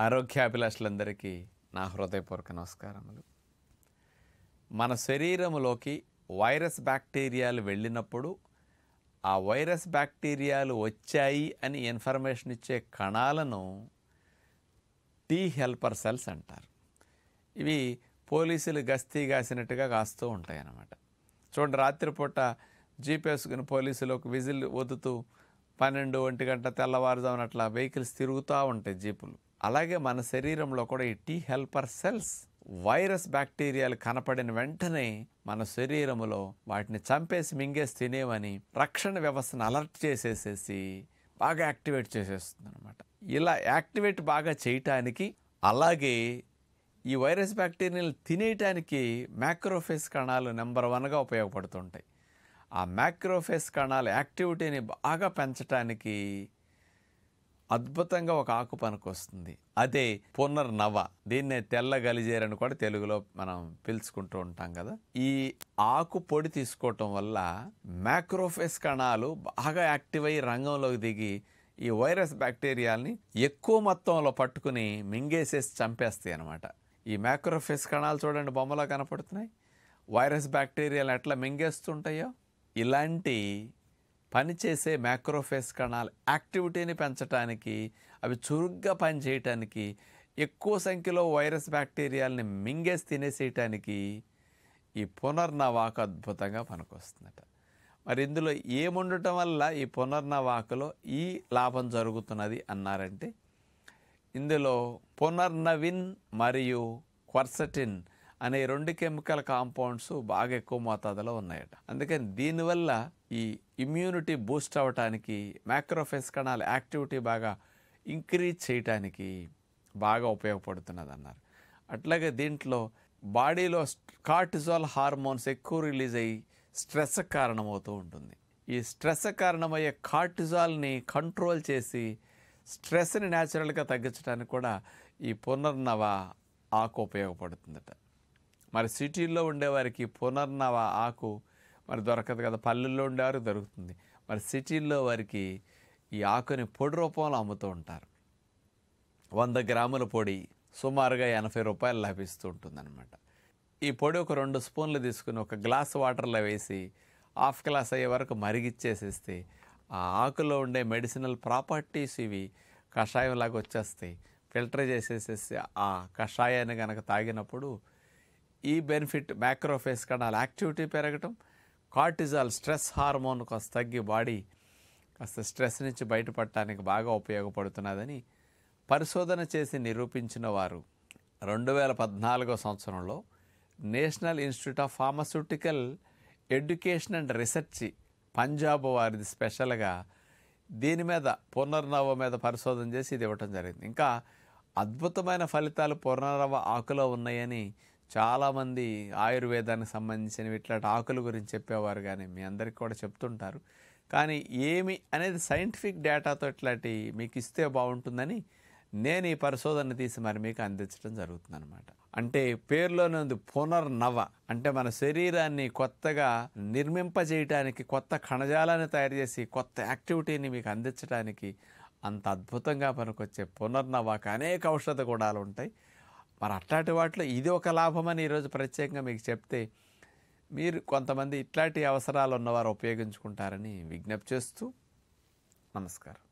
ఆరోగ్యాభిలాషులందరికీ నా హృదయపూర్వక నమస్కారములు. మన శరీరములోకి వైరస్ బ్యాక్టీరియాలు వెళ్ళినప్పుడు ఆ వైరస్ బ్యాక్టీరియాలు వచ్చాయి అని ఇన్ఫర్మేషన్ ఇచ్చే కణాలను టీ హెల్పర్ సెల్స్ అంటారు. ఇవి పోలీసులు గస్తీ కాసినట్టుగా కాస్తూ ఉంటాయి అన్నమాట. చూడండి, రాత్రిపూట జీప్ వేసుకుని పోలీసులు ఒక విజిల్ వదుతూ 12 గంట తెల్లవారుజామున అట్లా వెహికల్స్ తిరుగుతూ ఉంటాయి జీపులు. అలాగే మన శరీరంలో కూడా ఈ టీ హెల్పర్ సెల్స్ వైరస్ బ్యాక్టీరియాలు కనపడిన వెంటనే మన శరీరములో వాటిని చంపేసి మింగేసి తినేవని రక్షణ వ్యవస్థను అలర్ట్ చేసేసేసి బాగా యాక్టివేట్ చేసేస్తుంది అనమాట. ఇలా యాక్టివేట్ బాగా చేయటానికి, అలాగే ఈ వైరస్ బ్యాక్టీరియాలు తినేయటానికి మ్యాక్రోఫేజ్ కణాలు నెంబర్ 1గా ఉపయోగపడుతుంటాయి. ఆ మ్యాక్రోఫేజ్ కణాల యాక్టివిటీని బాగా పెంచడానికి అద్భుతంగా ఒక ఆకు పనికొస్తుంది. అదే పునర్నవ. దీన్నే తెల్ల గలిజేరని కూడా తెలుగులో మనం పిలుచుకుంటూ ఉంటాం కదా. ఈ ఆకు పొడి తీసుకోవటం వల్ల మ్యాక్రోఫేజ్ కణాలు బాగా యాక్టివ్ అయ్యి రంగంలోకి దిగి ఈ వైరస్ బ్యాక్టీరియాల్ని ఎక్కువ మొత్తంలో పట్టుకుని మింగేసేసి చంపేస్తాయి అన్నమాట. ఈ మ్యాక్రోఫేజ్ కణాలు చూడండి, బొమ్మలో కనపడుతున్నాయి. వైరస్ బ్యాక్టీరియాలు ఎట్లా మింగేస్తుంటాయో ఇలాంటి పనిచేసే మ్యాక్రోఫేజ్ కణాల యాక్టివిటీని పెంచడానికి, అవి చురుగ్గా పనిచేయటానికి, ఎక్కువ సంఖ్యలో వైరస్ బ్యాక్టీరియాలని మింగేసి తినేసేయటానికి ఈ పునర్నవాకు అద్భుతంగా పనికొస్తుందట. మరి ఇందులో ఏముండటం వల్ల ఈ పునర్నవాకులో ఈ లాభం జరుగుతున్నది అన్నారంటే, ఇందులో పునర్నవిన్ మరియు క్వర్సటిన్ అనే 2 కెమికల్ కాంపౌండ్స్ బాగా ఎక్కువ మోతాదులో ఉన్నాయట. అందుకని దీనివల్ల ఈ ఇమ్యూనిటీ బూస్ట్ అవ్వటానికి, మ్యాక్రోఫేజ్ కణాల యాక్టివిటీ బాగా ఇంక్రీజ్ చేయటానికి బాగా ఉపయోగపడుతున్నది అన్నారు. అట్లాగే దీంట్లో బాడీలో కార్టిజాల్ హార్మోన్స్ ఎక్కువ రిలీజ్ అయ్యి స్ట్రెస్ కారణమవుతూ ఉంటుంది. ఈ స్ట్రెస్ కారణమయ్యే కార్టిజాల్ని కంట్రోల్ చేసి స్ట్రెస్ని న్యాచురల్గా తగ్గించడానికి కూడా ఈ పునర్నవ ఆకు ఉపయోగపడుతుందట. మరి సిటీల్లో ఉండేవారికి పునర్నవ ఆకు మరి దొరకదు కదా, పల్లెల్లో ఉండేవారికి దొరుకుతుంది. మరి సిటీల్లో వారికి ఈ ఆకుని పొడి రూపంలో అమ్ముతూ ఉంటారు. 100 గ్రాముల పొడి సుమారుగా 80 రూపాయలు లభిస్తూ ఉంటుందన్నమాట. ఈ పొడి ఒక 2 స్పూన్లు తీసుకుని ఒక గ్లాస్ వాటర్లో వేసి హాఫ్ గ్లాస్ అయ్యే వరకు మరిగిచ్చేసేస్తే ఆ ఆకులో ఉండే మెడిసినల్ ప్రాపర్టీస్ ఇవి కషాయంలాగా వచ్చేస్తాయి. ఫిల్టర్ చేసేసేసి ఆ కషాయాన్ని కనుక తాగినప్పుడు ఈ బెనిఫిట్, మ్యాక్రోఫేజ్ కణాల యాక్టివిటీ పెరగటం, కార్టిజాల్ స్ట్రెస్ హార్మోన్ కాస్త తగ్గి బాడీ కాస్త స్ట్రెస్ నుంచి బయటపడటానికి బాగా ఉపయోగపడుతున్నదని పరిశోధన చేసి నిరూపించిన వారు 2014 సంవత్సరంలో national institute of pharmaceutical education and research Punjab వారిది స్పెషల్గా దీని మీద, పునర్నవ మీద పరిశోధన చేసి ఇది ఇవ్వటం జరిగింది. ఇంకా అద్భుతమైన ఫలితాలు పునర్నవ ఆకులో ఉన్నాయని చాలామంది ఆయుర్వేదానికి సంబంధించినవి ఇట్లాంటి ఆకుల గురించి చెప్పేవారు, కానీ మీ అందరికీ కూడా చెప్తుంటారు. కానీ ఏమి అనేది సైంటిఫిక్ డేటాతో ఇట్లాంటి మీకు ఇస్తే బాగుంటుందని నేను ఈ పరిశోధన తీసి మరి మీకు అందించడం జరుగుతుందన్నమాట. అంటే పేరులోనే ఉంది పునర్నవ, అంటే మన శరీరాన్ని కొత్తగా నిర్మింపజేయటానికి, కొత్త కణజాలాన్ని తయారు చేసి కొత్త యాక్టివిటీని మీకు అందించడానికి అంత అద్భుతంగా పనికొచ్చే పునర్నవాకు అనేక ఔషధ గుణాలు ఉంటాయి. మరి అట్లాంటి వాటిలో ఇది ఒక లాభమని ఈరోజు ప్రత్యేకంగా మీకు చెప్తే మీరు కొంతమంది ఇట్లాంటి అవసరాలు ఉన్నవారు ఉపయోగించుకుంటారని విజ్ఞప్తి చేస్తూ నమస్కారం.